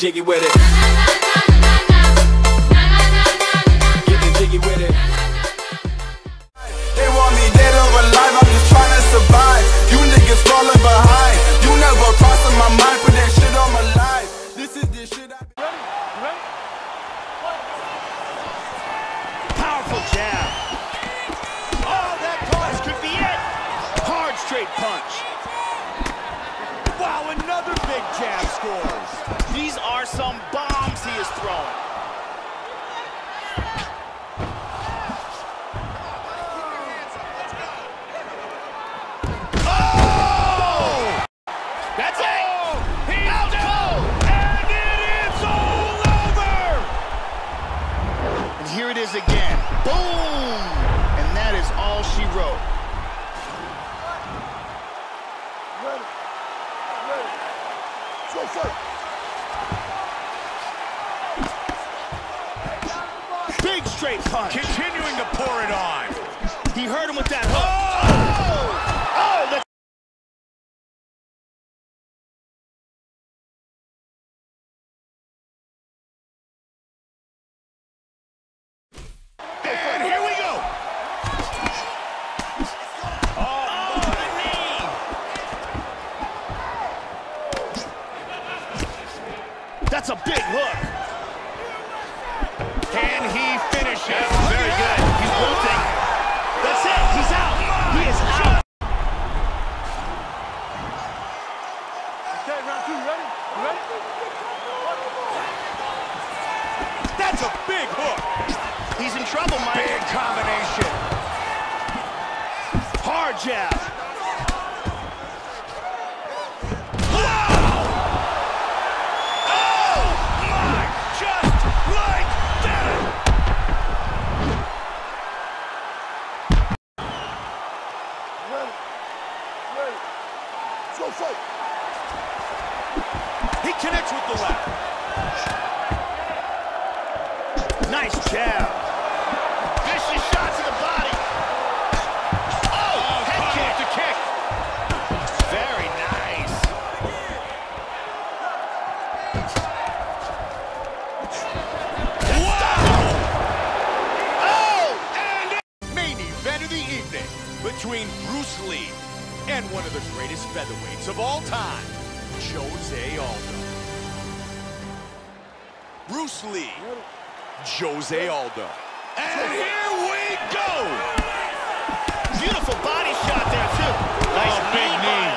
jiggy with it. Getting jiggy with it. They want me dead or alive, I'm just trying to survive. You niggas falling behind. You never crossing my mind, put that shit on my life. This is the shit I... Ready? Powerful jab. Oh, that punch could be it. Hard straight punch. Wow, another big jab scores. These are some bombs he is throwing. Oh! That's it! He's out cold! And it is all over! And here it is again. Boom! And that is all she wrote. Go fight. Big straight punch. Continuing to pour it on. He hurt him with that hook. Oh! That's... And here we go. Oh, the knee. That's a big hook. Can he finish it? Very good. He's wilting. That's it. He's out. He is out. Okay, round two. Ready? You ready? That's a big hook. He's in trouble, Mike. Big combination. Hard jab. Wow! Oh my! Just like that. Ready? Go fight. He connects with the left. Nice jab. Vicious shot to the body. Oh, head kick. To kick. Very nice. Wow! Oh! And main event of the evening between Bruce Lee and one of the greatest featherweights of all time, Jose Aldo. Bruce Lee, Jose Aldo. And here we go! Beautiful body shot there, too. Nice big knee.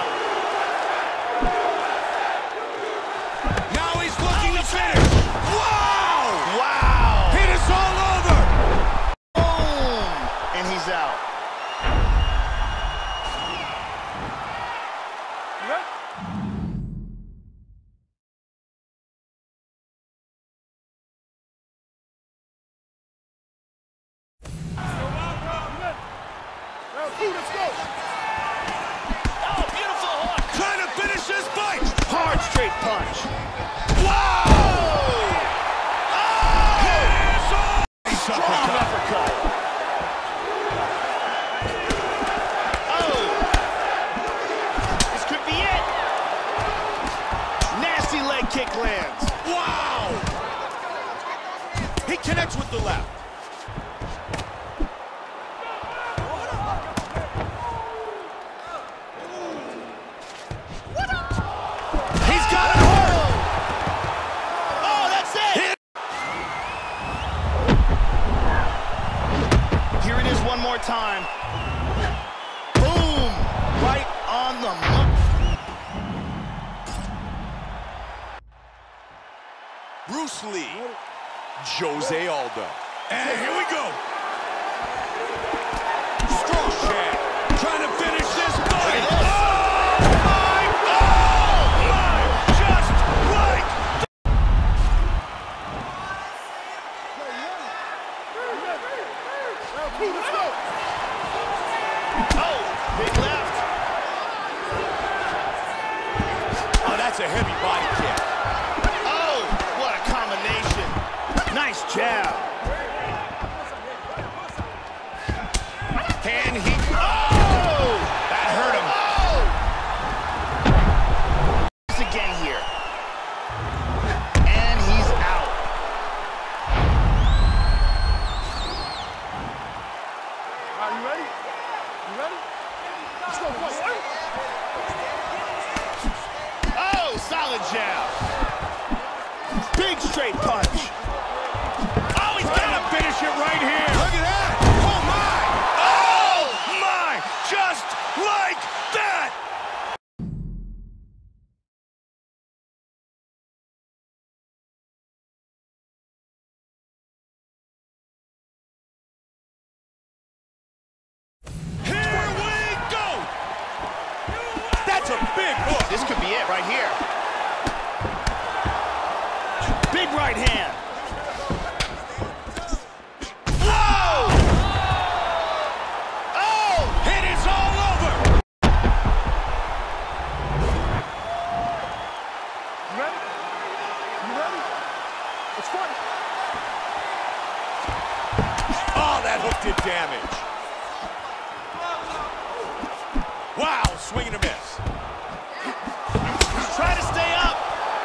Now he's looking to finish. Wow! Wow! It is all over! Boom! And he's out. You ready? Round two, let's go. Oh, beautiful hook. Trying to finish this fight! Hard straight punch. Wow! Strong uppercut. Oh! This could be it. Nasty leg kick lands. Wow! He connects with the left. He's got it hard! Oh, that's it. Here it is one more time. Boom! Right on the money. Bruce Lee, Jose Aldo. And here we go. Strong jab. Trying to finish this fight. Oh my! Oh my! Just like Round two, let's go. Oh, big left. oh, that's a heavy body kick. Oh, what a combination. Nice jab. Can he? Oh! That hurt him. Oh! Again here. And Big straight punch. Oh, he's got to finish it right here. Look at that. Oh, my. Oh, my. Just like that. Here we go. That's a big hook. This could be it right here. Big right hand. Whoa! Oh! It is all over. You ready? You ready? Let's fight. Oh, that hook did damage. Wow, swing and a miss. Trying to stay up.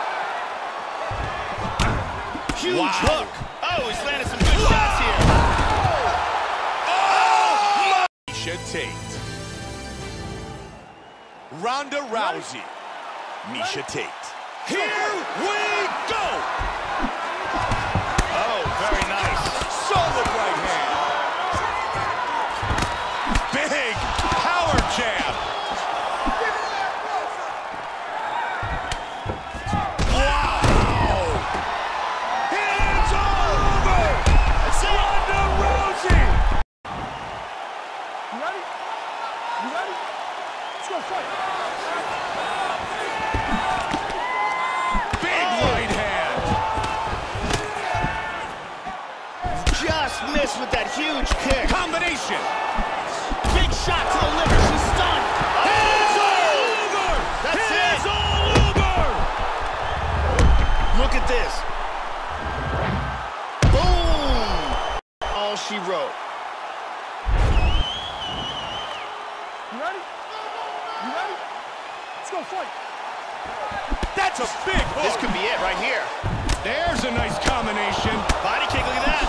Huge Wow. hook. Oh, he's landed some good shots here. Oh, Misha Tate. Ronda Rousey. Misha Tate. Here we go. Oh, very nice. Solid right hand. Big power jab. Wow. It's all over. That's it. Ronda Rousey. You ready? You ready? Let's go fight. Big right hand. Just missed with that huge kick. Combination. Big shot to the liver. She's stunned. It's all over. That's it. It's all over. Look at this. Boom. All she wrote. You ready? You ready? Let's go fight. That's a big hook. This could be it right here. There's a nice combination. Body kick, look at that.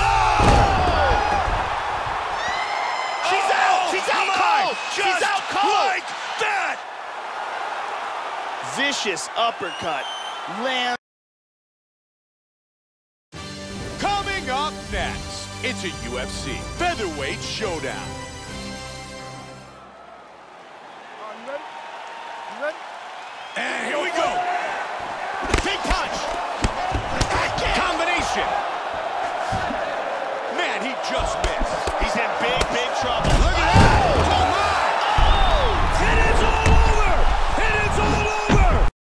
She's out. She's out My, cold. Just She's out cold. like that. Vicious uppercut. Land. Coming up next, it's a UFC featherweight showdown. You ready? You ready? And here we go. Big punch. Combination. Man, he just missed. He's in big, big trouble. Look at that. Oh, my. It is all over. It is all over.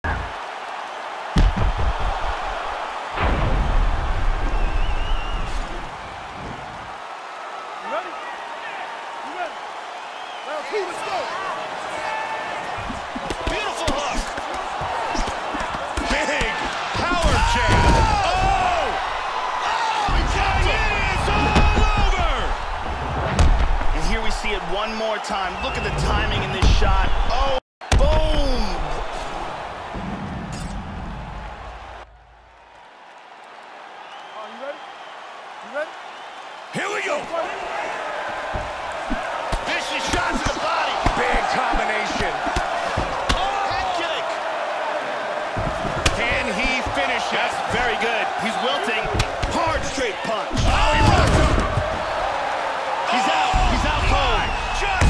You ready? You ready? Round two, let's go. Beautiful hook. Big power jab. Oh! Oh, he dropped it. It's all over. And here we see it one more time. Look at the timing in this shot. Oh, boom. You ready? You ready? Here we go. Vicious shot to the body. Big combination. Head kick. Can he finish it? That's very good. He's wilting. Hard straight punch. Oh, he rocked him. He's out. He's out cold. Just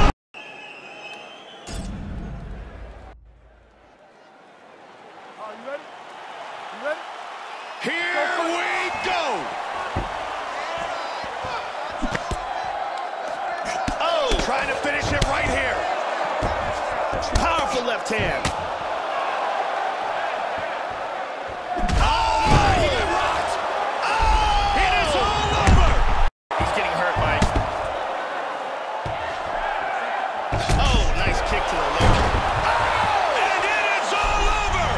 You ready? You ready? here we go. Oh, Trying to finish it right here. powerful left hand. Oh, my, he got rocked. Oh, it is all over. He's getting hurt, Mike. Oh, nice kick to the leg. And it is all over.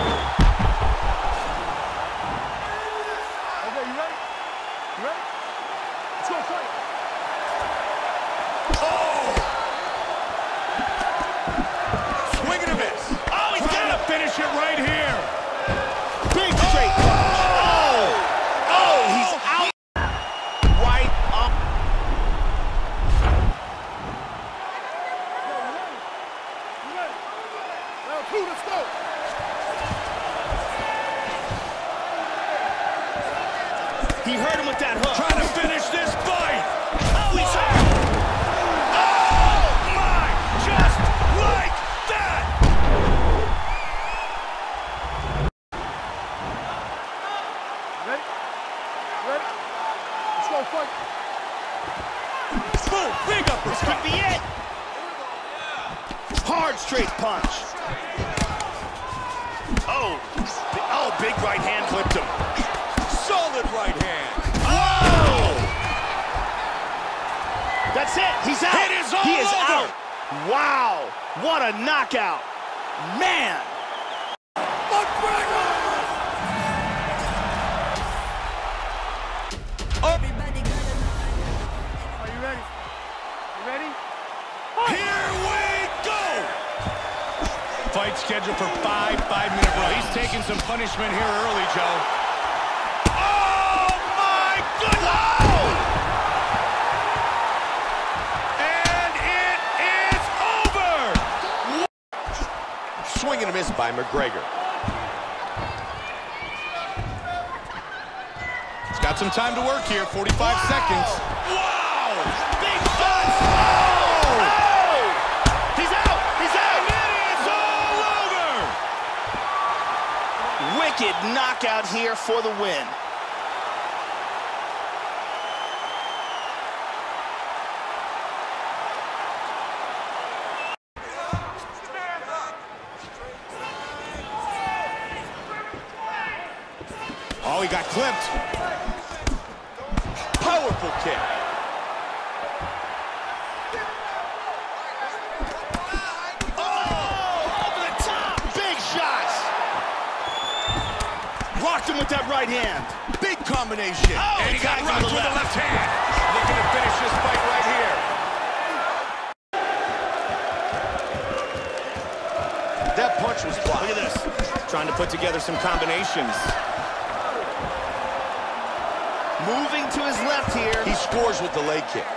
Okay, you ready? You ready? Let's go fight. Oh. Swing and a miss. Oh, he's got Trying to finish it right here. big straight punch. Oh, oh, he's out. Right up. You ready? Round two, let's go. punch. Oh, big right hand clipped him. Solid right hand. Oh! That's it. He's out. It is all he is over. out. Wow, what a knockout. Man. McGregor! Are you ready? You ready? Here we go! Fight scheduled for 5 5-minute rounds. He's taking some punishment here early, Joe. Oh, my goodness! And it is over! Swing and a miss by McGregor. He's got some time to work here, 45 seconds. Wow! Big shots! He's out. He's out. It is all over! Wicked knockout here for the win. Oh, he got clipped. Powerful kick. Oh, over the top. Big shots. Rocked him with that right hand. Big combination. Oh, and he got tags rocked on with the the left hand. Looking to finish this fight right here. That punch was blocked. Look at this. Trying to put together some combinations. Moving to his left here. He scores with the leg kick.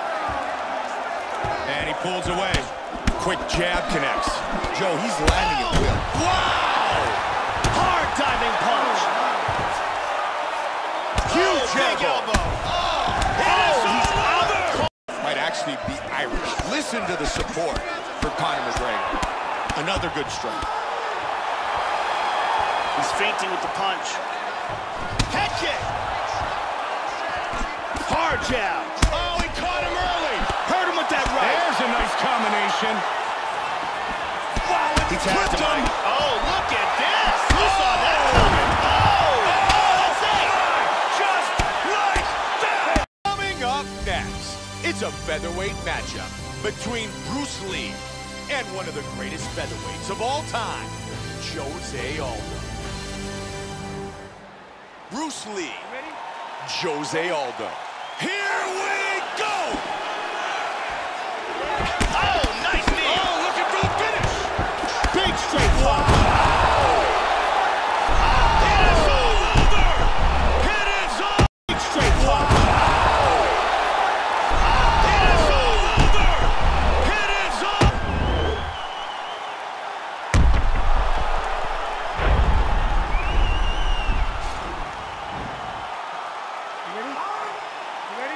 And he pulls away. Quick jab connects. Joe, he's landing at will. Wow! Hard diving punch. Huge big elbow. He's out. Might actually be Irish. Listen to the support for Conor McGregor. Another good strike. He's feinting with the punch. Head kick. Hard jab. Oh, he caught him early. Hurt him with that right. There's a nice combination. Wow, He tagged him. him. Oh, look at this. Who saw that coming? Oh, that's it. Just like that. Coming up next, it's a featherweight matchup between Bruce Lee and one of the greatest featherweights of all time, Jose Aldo. Bruce Lee, Ready? Jose Aldo. Here we go! Oh, nice knee. Oh, looking for the finish. Big straight punch. It is all over! It is all... Big straight punch. It is all over! It is all... You ready? You ready?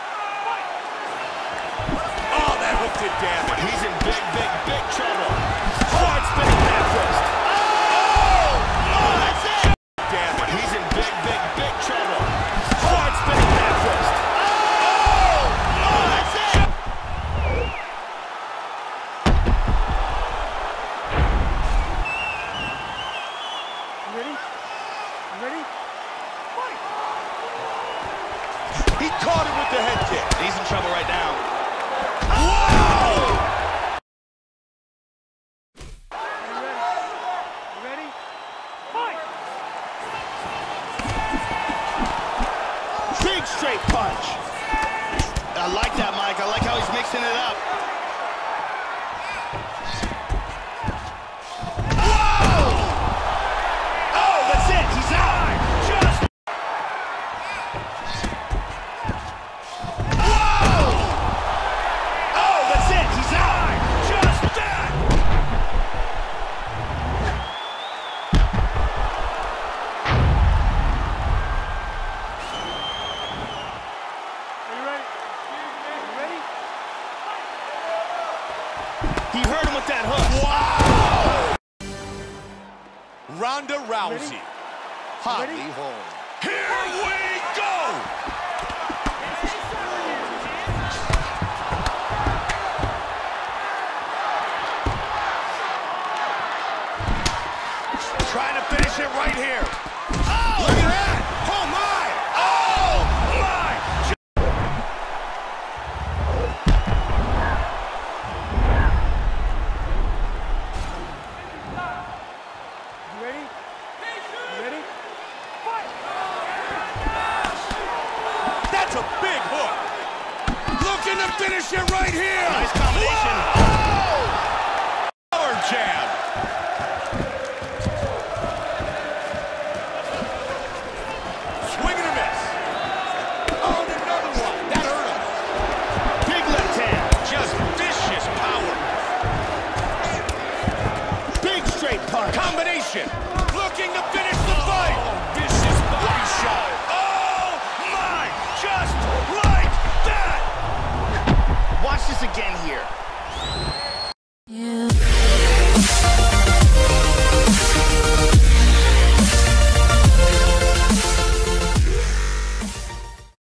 Oh, that hook did damage. He's in big trouble. Hard spinning back fist. Oh, that's it. Damage. He's in big trouble. Hard spinning back fist. Oh, that's it. You ready? You ready? Fight! He caught him with the head kick. He's in trouble right now. Wow! You ready? You ready? Fight! Big straight punch. I like that, Mike. I like how he's mixing it up. Whoa! Oh, that's it. He's out. Just. Whoa! Oh, that's it. He's out. Just that. Are you ready? You ready? He hurt him with that hook. Wow! Ronda Rousey. Holly Ready? Holm. Here we go! Trying to finish it right here. Oh! Look at that! Oh, my! Oh, my! You ready? You ready? Fight! That's a big hook. Looking to finish it right here. Nice combination. Whoa! Power jab. Swing and a miss. Oh, and another one. That hurt him. Big left hand. Just vicious power. Big straight punch. Combination.